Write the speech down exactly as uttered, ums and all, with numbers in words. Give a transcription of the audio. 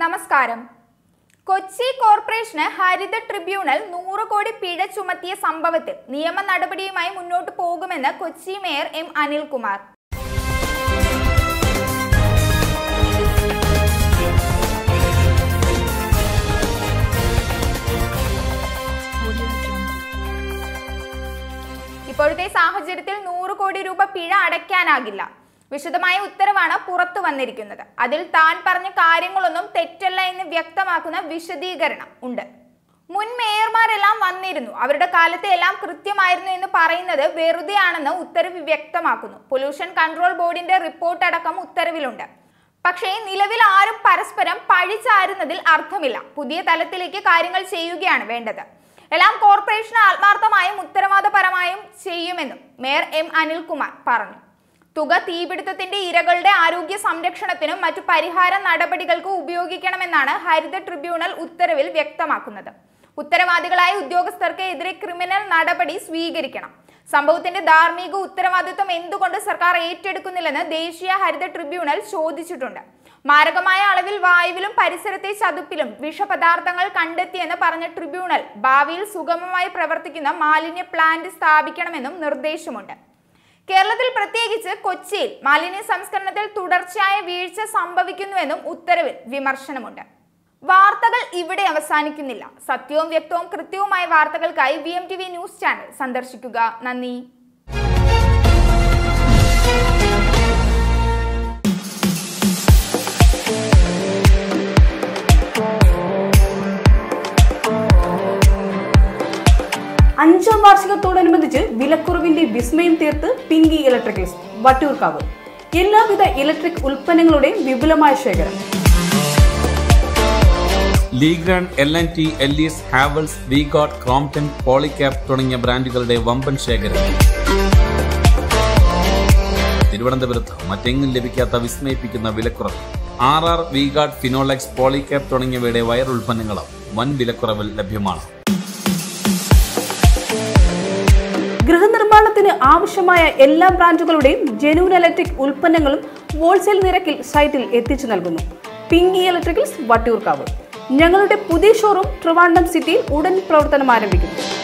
നമസ്കാരം. കൊച്ചി കോർപ്പറേഷന് ഹരിത ട്രിബ്യൂണൽ നൂറ് കോടി പിഴ ചുമത്തിയ സംഭവത്തിൽ നിയമ നടപടിയുമായി മുന്നോട്ട് പോകുമെന്ന് കൊച്ചി മേയർ എം അനിൽകുമാർ. ഇപ്പോഴത്തെ സാഹചര്യത്തിൽ നൂറ് കോടി രൂപ പിഴ അടയ്ക്കാനാകില്ല. വിശദമായ ഉത്തരവാണ് പുറത്തു വന്നിരിക്കുന്നത്. അതിൽ താൻ പറഞ്ഞ കാര്യങ്ങളൊന്നും തെറ്റല്ല എന്ന് വ്യക്തമാക്കുന്ന വിശദീകരണം ഉണ്ട്. മുൻ മേയർമാരെല്ലാം വന്നിരുന്നു, അവരുടെ കാലത്തെ എല്ലാം കൃത്യമായിരുന്നു എന്ന് പറയുന്നത് വെറുതെയാണെന്ന് ഉത്തരവ് വ്യക്തമാക്കുന്നു. പൊല്യൂഷൻ കൺട്രോൾ ബോർഡിന്റെ റിപ്പോർട്ട് അടക്കം ഉത്തരവിലുണ്ട്. പക്ഷേ നിലവിൽ ആരും പരസ്പരം പഴിചാരുന്നതിൽ അർത്ഥമില്ല. പുതിയ തലത്തിലേക്ക് കാര്യങ്ങൾ ചെയ്യുകയാണ് വേണ്ടത്. എല്ലാം കോർപ്പറേഷൻ ആത്മാർത്ഥമായും ഉത്തരവാദപരമായും ചെയ്യുമെന്നും മേയർ എം അനിൽകുമാർ പറഞ്ഞു. തുക തീപിടുത്തത്തിന്റെ ഇരകളുടെ ആരോഗ്യ സംരക്ഷണത്തിനും മറ്റു പരിഹാര നടപടികൾക്കും ഉപയോഗിക്കണമെന്നാണ് ഹരിത ട്രിബ്യൂണൽ ഉത്തരവിൽ വ്യക്തമാക്കുന്നത്. ഉത്തരവാദികളായ ഉദ്യോഗസ്ഥർക്ക് എതിരെ ക്രിമിനൽ നടപടി സ്വീകരിക്കണം. സംഭവത്തിന്റെ ധാർമ്മിക ഉത്തരവാദിത്വം എന്തുകൊണ്ട് സർക്കാർ ഏറ്റെടുക്കുന്നില്ലെന്ന് ദേശീയ ഹരിത ട്രിബ്യൂണൽ ചോദിച്ചിട്ടുണ്ട്. മാരകമായ അളവിൽ വായുവിലും പരിസരത്തെ ചതുപ്പിലും വിഷപദാർത്ഥങ്ങൾ കണ്ടെത്തിയെന്ന് പറഞ്ഞ ട്രിബ്യൂണൽ ഭാവിയിൽ സുഗമമായി പ്രവർത്തിക്കുന്ന മാലിന്യ പ്ലാന്റ് സ്ഥാപിക്കണമെന്നും നിർദ്ദേശമുണ്ട്. കേരളത്തിൽ പ്രത്യേകിച്ച് കൊച്ചിയിൽ മാലിന്യ സംസ്കരണത്തിൽ തുടർച്ചയായ വീഴ്ച സംഭവിക്കുന്നുവെന്നും ഉത്തരവിൽ വിമർശനമുണ്ട്. വാർത്തകൾ ഇവിടെ അവസാനിക്കുന്നില്ല. സത്യവും വ്യക്തവും കൃത്യവുമായ വാർത്തകൾക്കായി V M T V news channel സന്ദർശിക്കുക. നന്ദി. അഞ്ചാം വാർഷികത്തോടനുബന്ധിച്ച് വിലക്കുറവിന്റെ വിസ്മയം തീർത്ത് പിങ്കി ഇലക്ട്രിക്കൽസ് വട്ടിയൂർക്കാവ്. എല്ലാവിധ ഇലക്ട്രിക് ഉൽപ്പന്നങ്ങളുടെയും വിപുലമായ ശേഖരം. Legrand, L and T, Ellis, Havells, V Guard, Crompton, Polycab തുടങ്ങിയ ബ്രാൻഡുകളുടെ വമ്പൻ ശേഖരം. തിരുവനന്തപുരത്ത് മറ്റെങ്ങും ലഭിക്കാത്ത വിസ്മയിപ്പിക്കുന്ന വിലക്കുറവ്. R R, V Guard, Finolex, Polycab തുടങ്ങിയവയുടെ വയർ ഉൽപ്പന്നങ്ങളും വൻ വിലക്കുറവിൽ ലഭ്യമാണ്. ഗൃഹനിർമ്മാണത്തിന് ആവശ്യമായ എല്ലാ ബ്രാൻഡുകളുടെയും ജെനുവിൻ ഇലക്ട്രിക് ഉൽപ്പന്നങ്ങളും ഹോൾസെയിൽ നിരക്കിൽ സൈറ്റിൽ എത്തിച്ചു നൽകുന്നു. Pinky electricals Vattiyoorkavu. ഞങ്ങളുടെ പുതിയ ഷോറൂം ട്രിവാൻഡ്രം സിറ്റിയിൽ ഉടൻ പ്രവർത്തനം ആരംഭിക്കുന്നു.